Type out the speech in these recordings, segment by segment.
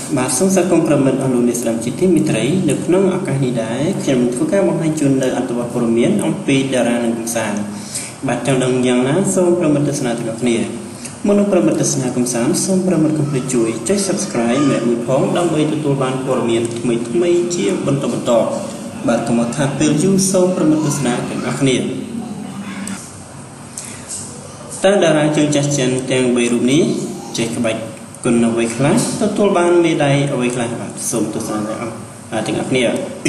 បាទសូមស្វាគមន៍ប្រិមិត្តអស់លោកអ្នកស្ដាប់ជាទីមេត្រីនៅក្នុងឱកាសនេះដែរខ្ញុំធ្វើការបង្ហាញជូននៅអត្ថបទព័ត៌មានអំពីតារានិងកំសាន្តបាទចង់ដឹងយ៉ាងណាសូមប្រិមិត្តទស្សនាទាំងអស់គ្នាមុននឹងប្រិមិត្តទស្សនាកំសាន្តសូមប្រិមិត្តកុំភ្លេចជួយចុច Subscribe ម្នាក់មួយផងដើម្បីទទួលបានព័ត៌មានថ្មីៗជាបន្តបាទកុំឲ្យខាតពេលយូរសូមប្រិមិត្តទស្សនាទាំងអស់គ្នាតើតារាជើងចាស់ចិនទាំង3រូបនេះចេះក្បាច់គុណអ្វីខ្លះទទួលបានមេដាយអ្វីខ្លះបាទសូមទស្សនាទាំងអស់គ្នា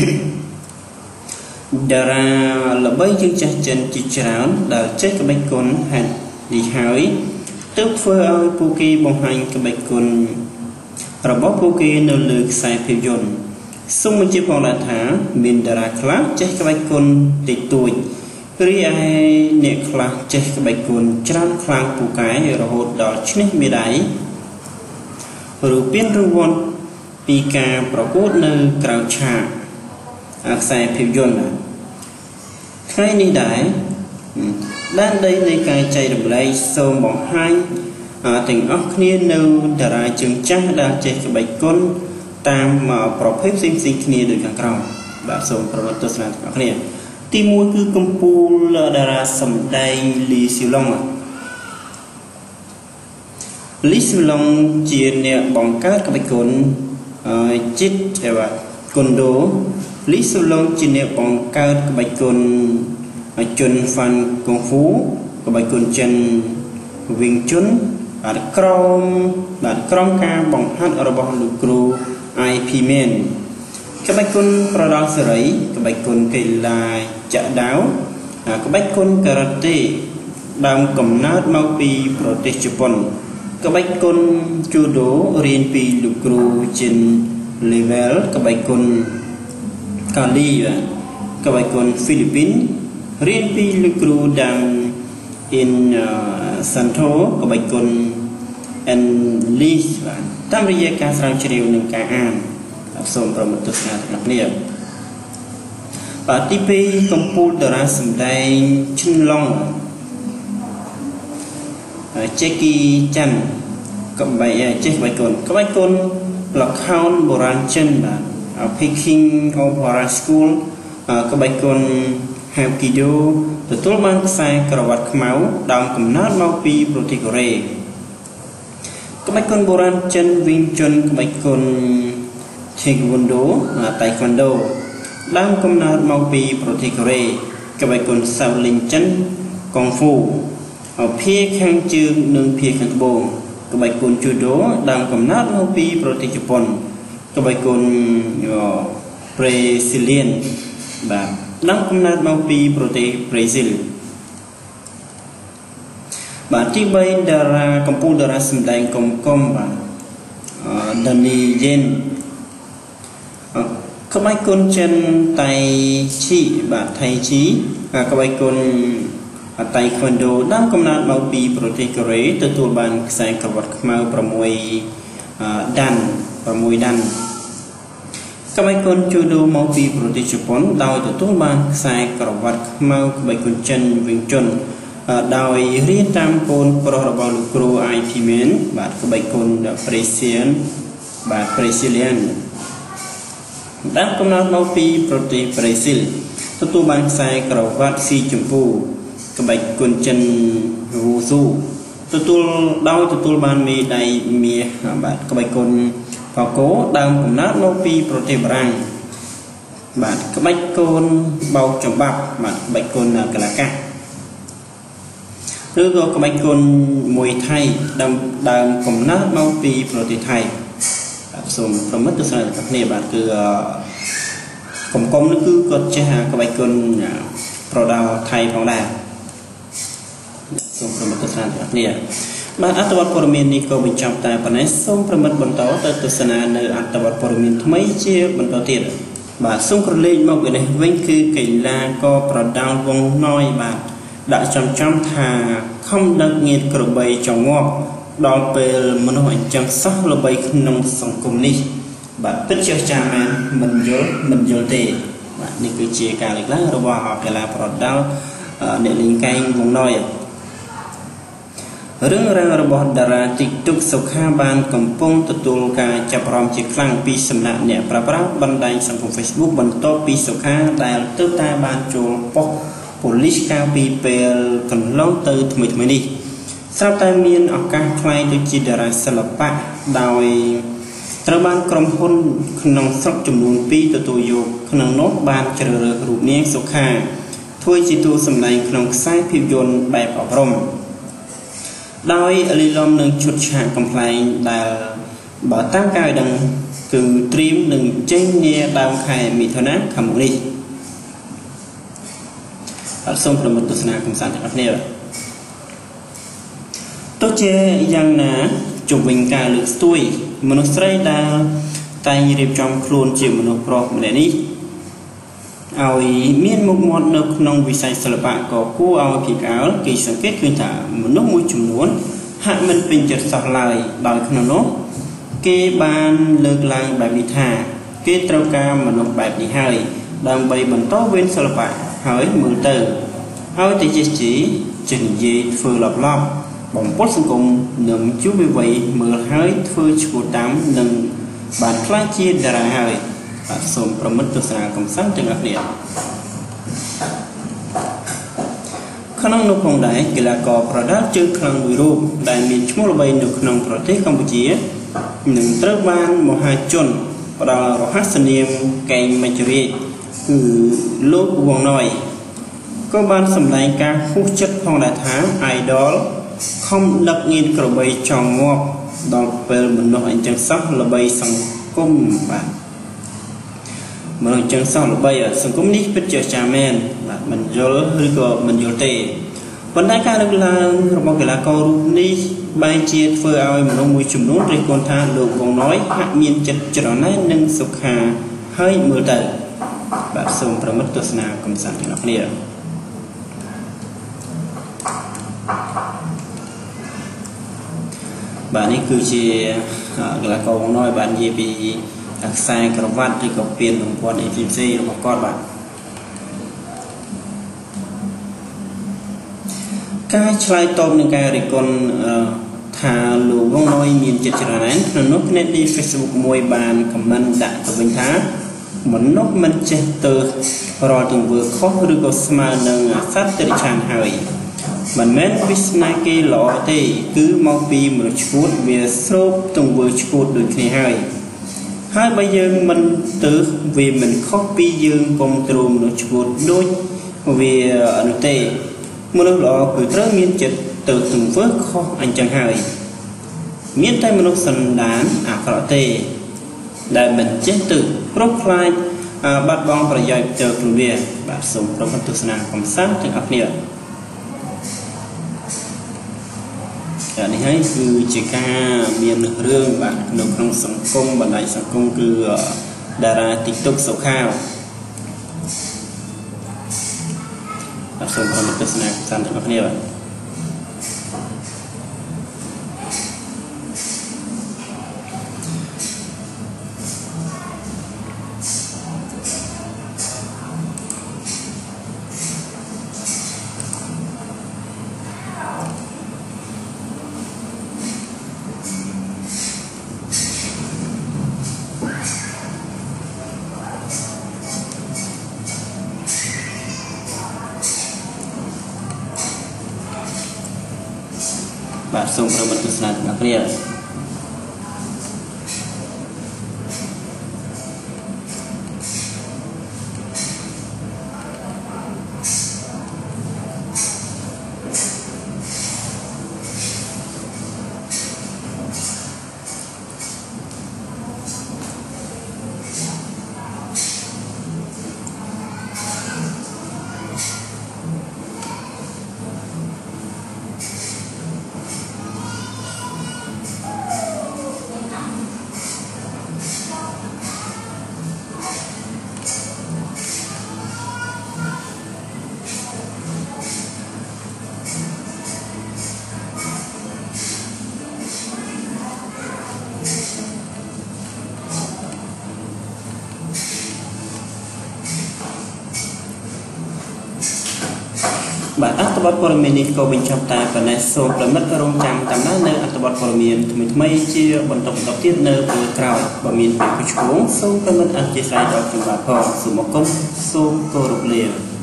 តារាល្បីជើងចាស់ចិនជាច្រើនដែលចេះក្បាច់គុណហេតុនេះហើយទើបធ្វើឲ្យពួកគេបង្ហាញក្បាច់គុណរបស់ពួកគេនៅលើខ្សែភាពយន្តសូមបញ្ជាក់ផងដែរថាមានតារាខ្លះចេះក្បាច់គុណតិចតួចរីឯអ្នកខ្លះចេះក្បាច់គុណច្រើនខ្លាំងពូកែរហូតដល់ឈ្នះមេដាយឬពានរង្វាន់ពីការប្រកួតនៅក្រៅឆាកខ្សែភាពយន្តថ្ងៃនេះដែរដែនដីនៃការចែករំលែកសូមបង្ហាញទាំងអស់គ្នានៅតារាជើងចាស់ដែលចេះក្បាច់គុណតាមប្រភេទផ្សេងៗគ្នាដូចខាងក្រោមបាទសូមប្រវត្តិទស្សនាទាំងអស់គ្នាទី1គឺកំពូលតារាសម្ដែងលីស៊ូឡុងលីស៊ូឡុងជាអ្នកបង្កើតក្បាច់គុណចិត្តបាទគុនដូលីស៊ូឡុងជាអ្នកបង្កើតក្បាច់គុណជុនហ្វាន់កុងហ្វូក្បាច់គុណចិនវិញជុនបាទក្រមការបង្ហាត់របស់លោកគ្រូ IP Man ក្បាច់គុណប្រដាល់សេរីក្បាច់គុណកីឡាចាក់ដាវក្បាច់គុណការ៉ាតេដើមកំណើតមកពីប្រទេសជប៉ុនក្បាច់គុណជូដូរៀនពីលោកគ្រូចិន Level ក្បាច់គុណកាលីក្បាច់គុណហ្វីលីពីនរៀនពីលោកគ្រូដាំអ៊ីនសាន់ថូក្បាច់គុណអេនលីសតាមរយៈការស្រាវជ្រាវនិងការអានសូមប្រមូលទស្សនាទាំងគ្នាបាទទី2កំពូលតារាសម្ដែងឈិនឡុងចេគីចាន់ក្បាច់ចេះក្បាច់គុណល្ខោនបុរាណចិនបាទ Peking Opera School ក្បាច់គុណ Hapkido ទទួលបានខ្សែក្រវ៉ាត់ខ្មៅដើមកំណើតមកពីប្រទេសកូរ៉េក្បាច់គុណបុរាណចិនវិញជន់ក្បាច់គុណ Taekwondo តៃក្វាន់ដូដើមកំណើតមកពីប្រទេសកូរ៉េក្បាច់គុណសាវលីនចិនកុងហ្វូភាគខាងជើងនិងភាគខាងត្បូងក្បាច់គុណជូដូដើមកំណើតមកពីប្រទេសជប៉ុនក្បាច់គុណប្រេស៊ីលៀនបាទដើមកំណើតមកពីប្រទេសប្រេស៊ីលបាទទី3តារាកំពូលតារាសម្ដែងកុំបាទដានីយេនក្បាច់គុណចិនតៃឈីបាទថៃឈីក្បាច់គុណតៃក្វាន់ដូដើមកំណើតមកពីប្រទេសកូរ៉េទទួលបានខ្សែក្រវ៉ាត់ខ្មៅ6ដានក្បាច់គុណជូដូមកពីប្រទេសជប៉ុនដោយទទួលបានខ្សែក្រវ៉ាត់ខ្មៅក្បាច់គុណចិនវិញជន់ដោយរៀនតាមកូនប្រុសរបស់លោកគ្រូ IP Man បាទក្បាច់គុណប្រេស៊ីលៀនដើមកំណើតមកពីប្រទេសប្រេស៊ីលទទួលបានខ្សែក្រវ៉ាត់ស៊ីជម្ពូក្បាច់គុណចិនវូស៊ូទទួលបានមេដាយមាសបាទក្បាច់គុណប៉ាកូដើមកំណើតមកពីប្រទេសបារាំងបាទក្បាច់គុណបោកចំបាប់បាទក្បាច់គុណកលាកាសឬក៏ក្បាច់គុណមួយថៃដើមកំណើតមកពីប្រទេសថៃសូមប្រមិត្តទស្សនាទាំងគ្នាបាទគឺកុំនេះគឺគាត់ចេះក្បាច់គុណប្រដាល់ថៃផងដែរសូមប្រមិត្តទស្សនាទាំងគ្នាបាទអត្ថបទព័ត៌មាននេះក៏បញ្ចប់តែប៉ុណ្ណេះសូមប្រមិត្តបន្តទៅទស្សនានៅអត្ថបទព័ត៌មានថ្មីជាបន្តទៀតបាទសូមក្រឡេកមកពីនេះវិញគឺកីឡាករប្រដាល់វងណយបាទដាក់ចំថាខំដឹកញាតក្របីចងប់ដល់ពេលមនុស្សអញ្ចឹងសោះល្បីក្នុងសង្គមនេះបាទពិតជាចាស់មែនមិនយល់ទេបាទនេះគឺជាការលើកឡើងរបស់កីឡាប្រដាល់អ្នកលេងកែងវងណយរឿងរ៉ាវរបស់តារា TikTok សុខាបានកំពុងទទួលការចាប់អារម្មណ៍ជាខ្លាំងពីសំណាក់អ្នកប្រើប្រាស់បណ្ដាញសង្គម Facebook បន្ទាប់ពីសុខាដែលទើបតែបានចូលប៉ុស្តិ៍ប៉ូលីសកាលពីពេលកន្លងទៅថ្មីៗនេះស្រាប់តែមានឱកាសខ្លាយទៅជាតារាសិល្បៈដោយត្រូវបានក្រុមហ៊ុនក្នុងស្រុកចំនួន2ទទួលយកក្នុងនោះបានជ្រើសរើសរូបនាងសុខាធ្វើជាតួសម្ដែងក្នុងខ្សែភាពយន្តបែបអប់រំដោយលីលំនឹងឈុតឆាកកំ pl ែងដែលបើតាមការដឹងគឺត្រៀមនឹងចេញនាដើមខែមិថុនាខាងមុខនេះអត់សូមប្រមូលទស្សនាកំសាន្តទាំងអស់គ្នាទោះជាយ៉ាងណាជុំវិញការលើកស្ទួយមនុស្សស្រីដែលតែងរៀបចំខ្លួនជាមនុស្សប្រុសម្នាក់នេះឲ្យមានមុខមាត់នៅក្នុងវិស័យសិល្បៈក៏គួរឲ្យភ្ញាក់ផ្អើលគេសង្កេតឃើញថាមនុស្សមួយចំនួនហាក់មិនពេញចិត្តសោះឡើយដោយក្នុងនោះគេបានលើកឡើងបែបនេះថាគេត្រូវការមនុស្សបែបនេះហើយដើម្បីបន្តវេនសិល្បៈហើយមើលទៅឲ្យតែចេះនិយាយធ្វើលបបំពុលសង្គមនឹងយុវវ័យមើលហើយធ្វើឈ្មោះតាមនឹងបានខ្លាចជាតារាហើយបាទសូមប្រមិតទស្សនាកំសាន្តទាំងអស់គ្នាក្នុងនោះផងដែរកីឡាករប្រដាល់ជើងខ្លាំងមួយរូបដែលមានឈ្មោះល្បីនៅក្នុងប្រទេសកម្ពុជានឹងត្រូវបានមហាជនផ្ដល់រហស្សនាមកេងមច្ចរាជគឺលោកវងណយក៏បានសម្ដែងការហួសចិត្តផងដែរថា idol ខំដឹកងៀនក្របីចង់ងាប់ដល់ពេលមនុស្សអញ្ចឹងសោះល្បីសង្គមបាទមនុស្សអញ្ចឹងសោះល្បីសង្គមនេះពិតជាចាមែនបាទមិនយល់ឬក៏មិនយល់ទេប៉ុន្តែការលើកឡើងរបស់កីឡាកររូបនេះបែរជាធ្វើឲ្យមនុស្សមួយចំនួនរិះគន់ថាលោកវងណយហាក់មានចិត្តច្រណែននឹងសុខាហើយមើលទៅបាទសូមប្រមិតទស្សនាកំសាន្តទាំងអស់គ្នាបាទនេះគឺជាកីឡាករវងណយបាននិយាយពីខ្សែក្រវ៉ាត់ឬក៏ពានរង្វាន់អីផ្សេងៗរបស់គាត់បាទការឆ្លើយតបនឹងការរិះគន់ថាលោកវងណយមានចិត្តច្រណែនក្នុងនោះអ្នកលេង Facebook មួយបានខមមិនដាក់ទៅវិញថាមនុស្សមិនចេះទៅរាល់ទង្វើខុសឬក៏ស្មើនឹងសត្វតិរិឆានហើយមិនមែនវាសនាគេល្អទេគឺមកពីមនុស្សឈួតវាស្រូបទង្វើឈួតដូចគ្នាហើយបើយើងមិនទៅវាមិនខុសពីយើងកុំទ្រូមមនុស្សឈួតដូចវានោះទេមនុស្សល្អគឺត្រូវមានចិត្តទៅទង្វើខុសអញ្ចឹងហើយមានតែមនុស្សសន្តានអាក្រក់ទេដែលមិនចេះទៅប្រោះខ្លាចបាត់បង់ប្រយោជន៍ទៅខ្លួនវាបាទសូមប្រមទស្សនាកំសាន្តទាំងអស់គ្នានេះហើយគឺជាការមានរឿងបាទនៅក្នុងសង្គមបណ្ដាញសង្គមគឺតារា TikTok សុខាបាទសូមប្រមទស្សនាកំសាន្តទាំងអស់គ្នាបាទបាទសូមប្រមទស្សនាទាំងអស់គ្នា bà ác tập bát Poramini có bình chọn tại và này số là mất cái rong chạm tạm nát nơi ác tập bát Poramin thì mình mấy chia bận tập tập tiết nơi bờ cào và mình phải cố số cái mất ăn chia sẻ đó chúng bà phò số một công số cô độc liền